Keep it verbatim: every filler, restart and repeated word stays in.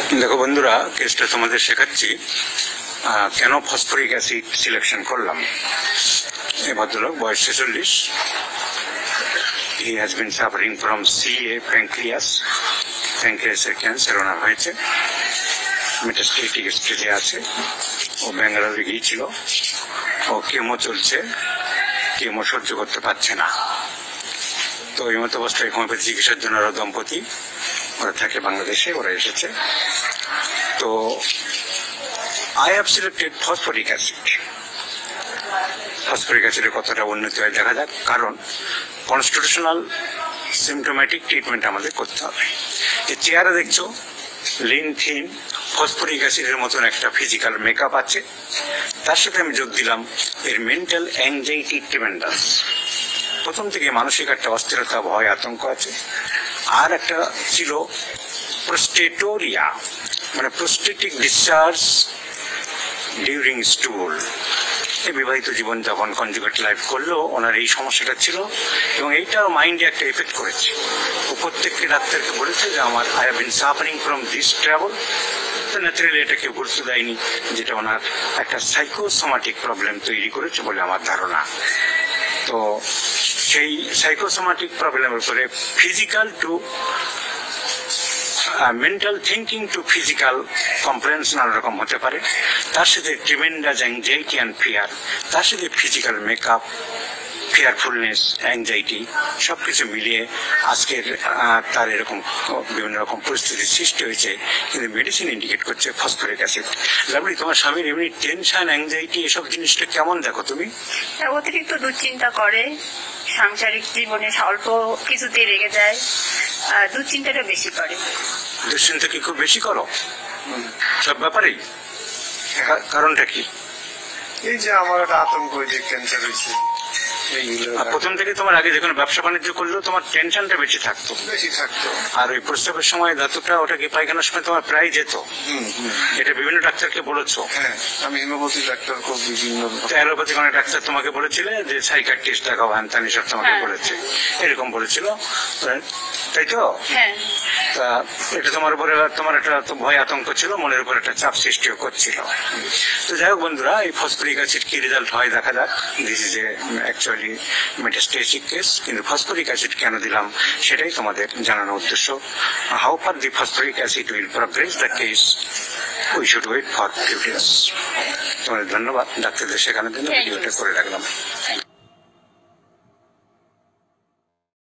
দেখো বন্ধুরা, কেসটা তোমাদের শেখাচ্ছি কেন ফসফরিক অ্যাসিড সিলেকশন করলাম। এই ভদ্রলোক বয়স ছেচল্লিশ। He has been suffering from C A pancreas প্যাঙ্ক্রিয়াসের ক্যান্সার ওনার হয়েছে, মেটাস্টেটিক স্টেজে আছে। ও ব্যাঙ্গালোরে গিয়েছিল, ও কেমো চলছে, কেমো সহ্য করতে পারছে না। তো এই মতো অবস্থায় হোমিওপ্যাথি চিকিৎসার জন্য আরো দম্পতি ওরা থাকে বাংলাদেশে, ওরা এসেছে। তো I have selected phosphoric acid. Phosphoric অ্যাসিডের কতটা উন্নতি হয় দেখা যাক, কারণ কনস্টিটিউশনাল সিমটোম্যাটিক ট্রিটমেন্ট আমাদের করতে হবে। এই চেয়ারে দেখছো লিন থিন ফসফরিক অ্যাসিডের মতন একটা ফিজিক্যাল মেকআপ আছে, তার সাথে আমি যোগ দিলাম এর মেন্টাল অ্যাংজাইটি ট্রিমেন্ডাস। প্রথম থেকে মানসিক একটা অস্থিরতা, ভয়, আতঙ্ক আছে। আর একটা ছিল প্রোস্টেটোরিয়া, মানে প্রোস্টেটিক ডিসচার্জ ডিউরিং স্টুল। এই বিবাহিত জীবন যখন কনজুগেট লাইফ করলেও ওনার এই সমস্যাটা ছিল, এবং এইটা মাইন্ডে একটা এফেক্ট করেছে। ও প্রত্যেকটি ডাক্তারকে বলেছে যে আমার I have been suffering from this travel. তো ন্যাচারালি এটা কেউ গুরুত্ব দেয়নি, যেটা ওনার একটা সাইকোসোমাটিক প্রবলেম তৈরি করেছে বলে আমার ধারণা। তো সেই সাইকোসোমাটিক প্রবলেমের উপরে physical to mental thinking to physical comprehension নানা রকম হতে পারে, তার সাথে ট্রিমেন্ডাস অ্যাংজাইটি অ্যান্ড ফিয়ার, তার সাথে ফিজিক্যাল মেকআপ, ফিয়ারফুলনেস, অ্যাংজাইটি সবকিছু মিলিয়ে আজকের তার এরকম বিভিন্ন রকম পরিস্থিতির সৃষ্টি হয়েছে। কিন্তু মেডিসিন ইন্ডিকেট করছে ফসফরিক অ্যাসিড। লাভলি, তোমার স্বামীর এমনি টেনশন, অ্যাংজাইটি এসব জিনিসটা কেমন দেখো তুমি? অতিরিক্ত দুশ্চিন্তা করে, সাংসারিক জীবনে অল্প কিছুতে রেগে যায়, দুশ্চিন্তাটা বেশি করে। দুশ্চিন্তা কি খুব বেশি করো সব ব্যাপারেই? কারণটা কি? এই যে আমার একটা আতঙ্ক, যে ক্যান্সার হয়েছে। প্রথম থেকে তোমার আগে যখন ব্যবসা বাণিজ্য করলেও তোমার টেনশনটা বেশি থাকতো বেশি থাকতো আর ওই প্রস্রাবের সময় ধাতুটা ওটা কি পায়খানার সময় তোমার প্রায় যেত? এটা বিভিন্ন ডাক্তারকে বলেছো? হ্যাঁ, আমি হোমিওপ্যাথি ডাক্তার বিভিন্ন অ্যালোপ্যাথিক অনেক ডাক্তার তোমাকে বলেছিলে যে সাইকিয়াট্রিস্ট দেখাও, হ্যান ত্যান এসব তোমাকে বলেছে, এরকম বলেছিল, তাই তো? হ্যাঁ। তা এটা তোমার উপরে তোমার একটা ভয় আতঙ্ক ছিল, মনের উপর একটা চাপ সৃষ্টিও করছিল। তো যাই হোক বন্ধুরা, এই ফসফরিক অ্যাসিড কি রেজাল্ট হয় দেখা যাক। This is a actually metastatic case, কিন্তু ফসফরিক অ্যাসিড কেন দিলাম সেটাই তোমাদের জানানোর উদ্দেশ্য। How far the phosphoric acid will progress the case, we should wait for few days. তোমাদের ধন্যবাদ ডাক্তারদের শেখানোর জন্য ভিডিওটা করে রাখলাম।